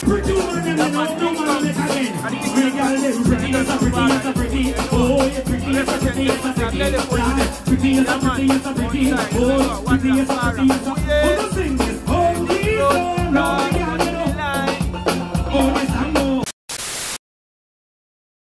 Pretty woman, them know, no man make again. Pretty girl, them pretty as a pretty as a pretty. Oh, yeah, pretty as a pretty as a pretty. Pretty as a pretty as a pretty. Oh, pretty as a pretty as a pretty.